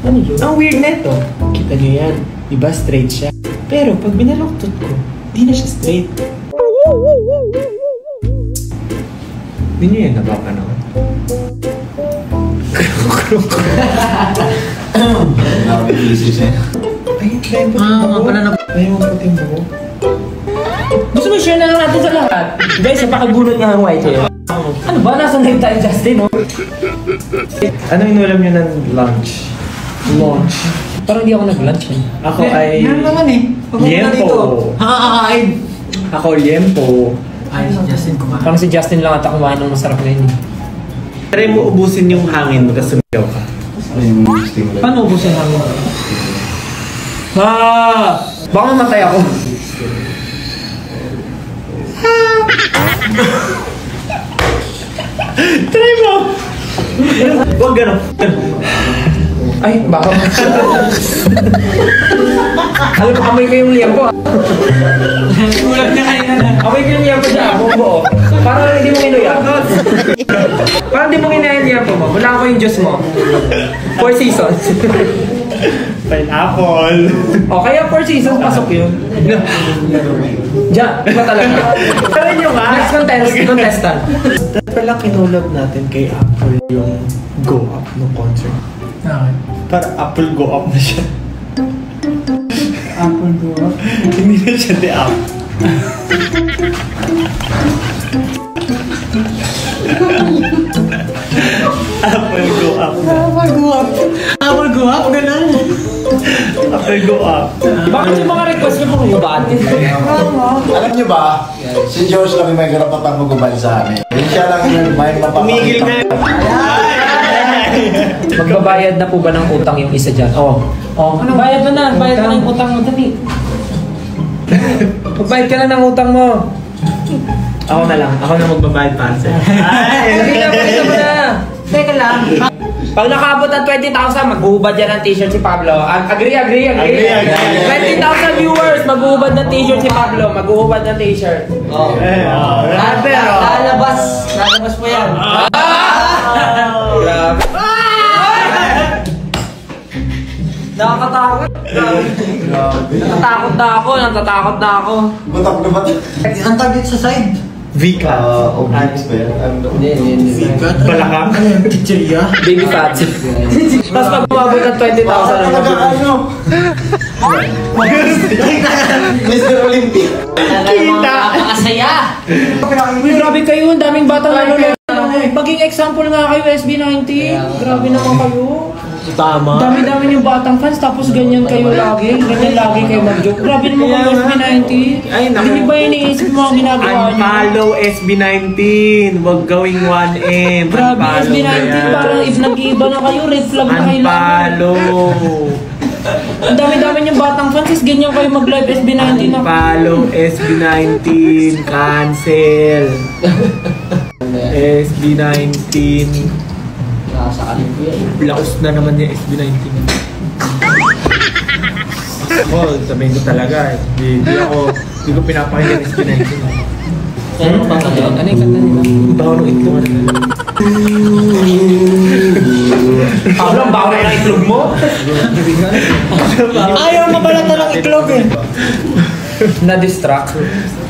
Ano yun? Ang weird neto. Kita nyo yan. Diba straight siya? Pero pag binaluktot ko, di na siya straight. Hindi nyo yan napapanood. Nakapag-isip siya. Ay, try mo puting buho. Gusto mo share na lang natin sa lahat? Guys, napakagulot nga ang white hair. Ano ba? Nasa live tayo, Justin, no? Ano inulam nyo ng lunch? Parang hindi ako nag-lunch eh. Ako ay... Meron naman eh. Liempo. Nakakakain. Ako, liempo. Ay, si Justin kumain. Parang si Justin lang ata kumain ng masarap na yun eh. Try mo ubusin yung hangin mo kasi sumigaw ka. Paano ubusin hangin? Baka mamatay ako. Try mo! Huwag gano'n. Ay, baka alam mo, amoy ko yung liempo. Ulam na kayo na. Amoy ko yung liempo dyan, buo. Parang hindi mo kinuya. Parang hindi mo kinaya yung liempo mo. Wala ko yung juice mo. 4 seasons. Pineapple. O, kaya 4 seasons, pasok yun. Diyan, iba talaga. Pero nyo nga. Next contestant. Dahil pala kinulab natin kay Apple yung Go Up no concert. Okay. Para Apple Go Up na siya. Apple Go Up? Hindi na siya di up. Apple Go Up na. Apple Go Up? Apple Go Up? Ganun. Apple Go Up. Bakit yung mga request niyo kung hubad? Alam niyo ba, si George lang may karapatang magubad sa amin. Hindi siya lang yung may Tumigil mapapakita. Magbabayad na po ba ng utang yung isa dyan? Oo. Bayad mo na. Bayad mo na yung utang mo. Dali. Magbayad ka na ng utang mo. Ako na lang. Ako na magbabayad pa. Ay! Pakita mo na. Teka lang. Pag nakaabot ng 20,000, maghuhubad yan ng t-shirt si Pablo. Agree. 20,000 viewers, maghuhubad ng t-shirt si Pablo. Maghuhubad ng t-shirt. Pero, lalabas po yan. Grabe. Nakakatakot. Natatakot na ako. Butak na ba't? Ang tagit sa side. Vika. Obvious ba yan? Hindi. Balakang? Chichirya? Baby fat. Tapos pag umabot ng 20,000 Ano? Mr. Olympic. Kita! Nakakasaya! Uy, grabe kayo. Ang daming batang nanonood. Maging example nga kayo, SB19. Grabe naman kayo. Tama. Dami-dami yung batang fans, tapos ganyan kayo lagi. Ganyan lagi kayo mag-joke. Grabe naman kayo, SB19. Ay, naku. Hindi ba iniisip mo ang ginagawa niyo? Unfollow SB19. Huwag gawing 1M. Grabe, SB19. Parang if nag-iiba na kayo, red flag na kayo lang. Unfollow. Ang dami-dami yung batang fans, ganyan kayo mag-live SB19. Unfollow SB19. Cancel. SB19. Laos na naman yung SB19. Ako, sabihin ko talaga. Hindi ko pinapakinggan SB19. Ano yung kanta nila? Baho ng itlog. Ang baho ng itlog mo? Ayaw mabalata ng itlog eh. Na-distract.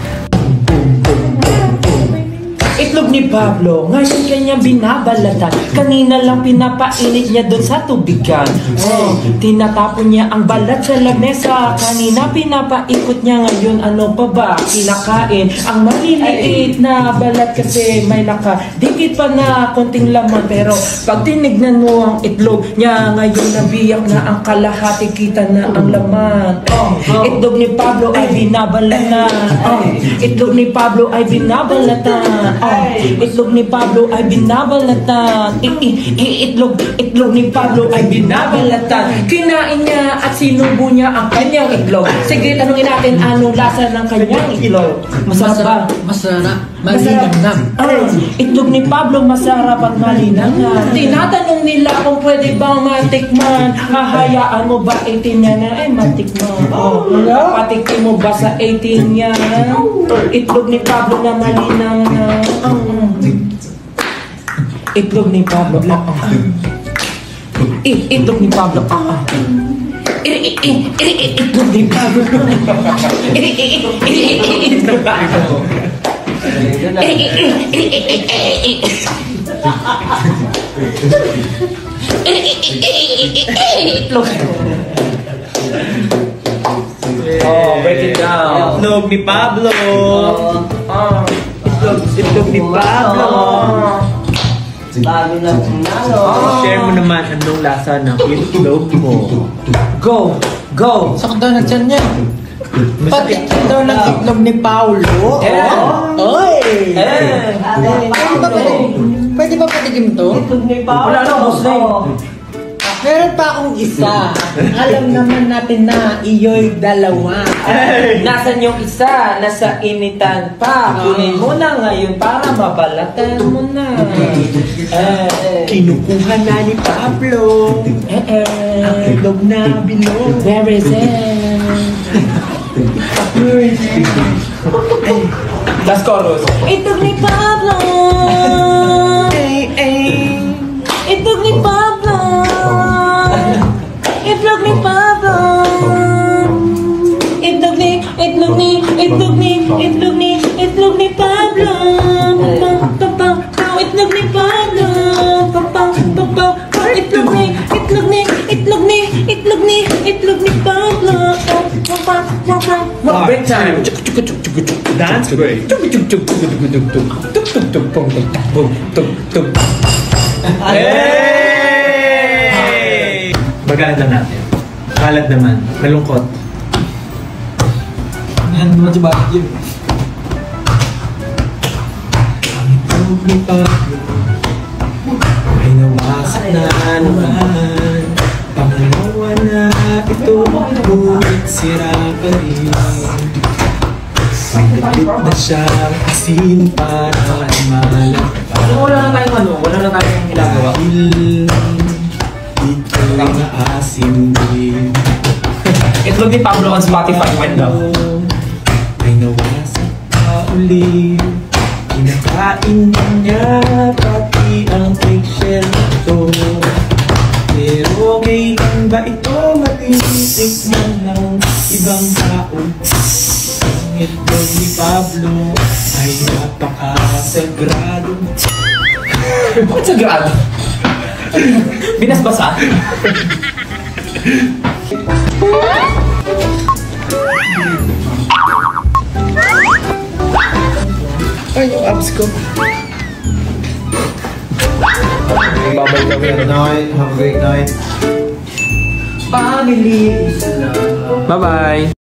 Itlog ni Pablo, ngayon kanya binabalatan. Kanina lang pinapainit niya doon sa tubigan. Tinatapon niya ang balat sa lamesa. Kanina pinapaikot niya, ngayon ano pa ba kinakain? Ang maliliit na balat kasi may dikit pa na konting laman. Pero pag tinignan mo ang itlog niya, ngayon nabiyak na ang kalahati, kita na ang laman. Itlog ni Pablo ay binabalatan. Itlog ni Pablo ay binabalatan. Itlog ni Pablo ay binabalatan. Itlog ni Pablo ay binabalatan. Kinain niya at sinubo niya ang kanyang itlog. Sige, tanungin natin anong lasa ng kanyang itlog. Masarap ba? Masarap. Malinamnam. Itlog ni Pablo masarap at malinamnam. Tinatanong nila kung pwede bang matikman. Hahayaan mo ba 18 niya na ay matikman? Patikin mo ba sa 18 niya? Itlog ni Pablo na malinamnam. Itlog ni Pablo. Itlog ni Pablo. Itlog ni Pablo. Itlog. Oh, break it down. Itlog ni Pablo. Itlog ni Pablo. Bago na pinalo. Share mo naman anong lasa ng itlog mo. Go! Go! Sakit daw na tiyan niya. Pati daw ng itlog ni Paulo. Oy! Pwede ba patikim to? Itlog ni Paolo. Wala na, boss na yun. Meron pa akong isa. Alam naman natin na iyo'y dalawa. Nasaan yung isa? Nasa initan pa. Kunin mo na ngayon para mabalatan mo na. Kinukuha na ni Pablo ang itlog na bilog. Where is it? Last chorus. Itlog ni Pablo. Itlog ni Pablo. Itlog ni Pablo. Itlog ni Pablo. Itlog ni Pablo. Itlog ni Pablo. Break time. Dance break. Hey! Bagalan lang natin. Kalat naman. Malungkot. Yan naman si bakit yun. Ang itlog ni Pablo ay nawasak na naman. Pangalawa na ito, ngunit sira pa rin. Pinagpit na siyang asin para malat. Wala na tayong ginagawa. Dahil ito'y naasim din. Itlog ni Pablo on Spotify window. Ay nawasak pa uli. Kinakain niya pati ang eggshell ito. Pero kailan ba ito matitikman ng ibang tao? Ang itlog ni Pablo ay napakasagrado. Bakit sa grado? Binasbasa? Ay, yung abs ko. Babay kami at night. Have a great night. Family. Bye-bye!